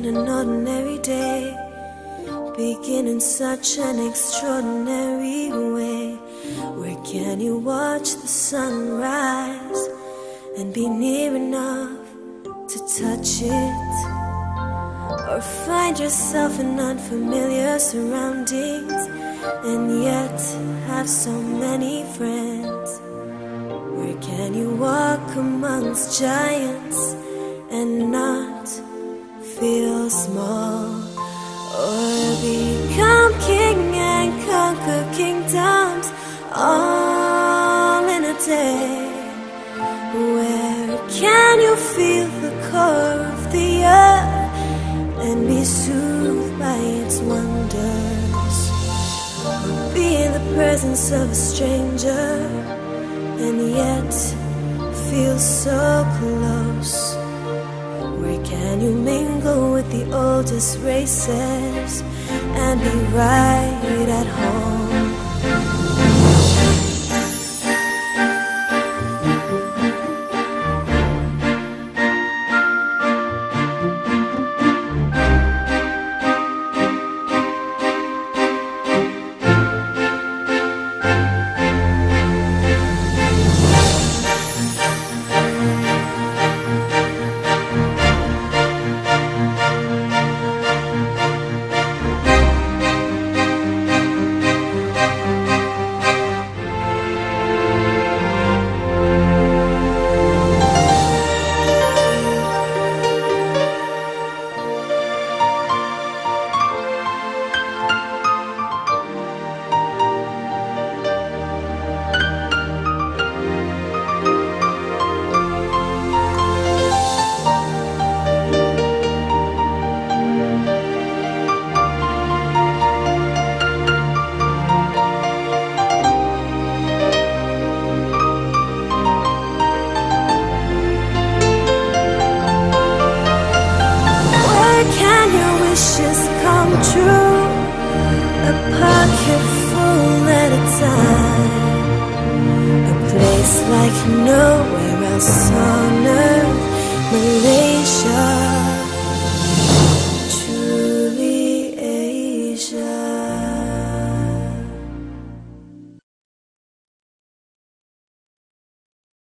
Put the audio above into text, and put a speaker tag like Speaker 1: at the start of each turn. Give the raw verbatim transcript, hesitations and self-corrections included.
Speaker 1: can an ordinary day begin in such an extraordinary way? Where can you watch the sunrise and be near enough to touch it? Or find yourself in unfamiliar surroundings and yet have so many friends? Where can you walk amongst giants and not feel small? Or become king and conquer kingdoms all in a day? Where can you feel the core of the earth and be soothed by its wonders? Or be in the presence of a stranger and yet feel so close? Where can you mingle with the oldest races and be right at home? Nowhere else on earth.